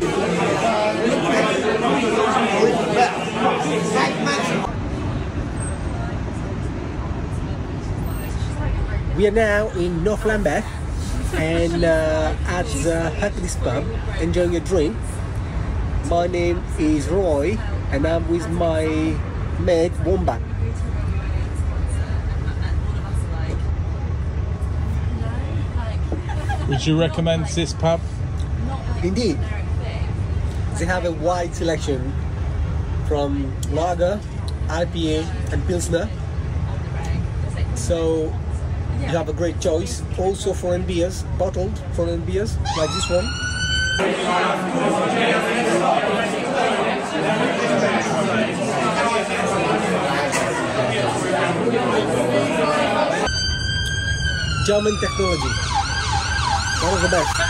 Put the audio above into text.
We are now in North Lambeth and at the Hercules pub enjoying a drink. My name is Roy and I'm with my mate Wombat. Would you recommend this pub? Indeed. They have a wide selection from lager, IPA and Pilsner. So you have a great choice. Also foreign beers, bottled foreign beers like this one. German technology. One of the best.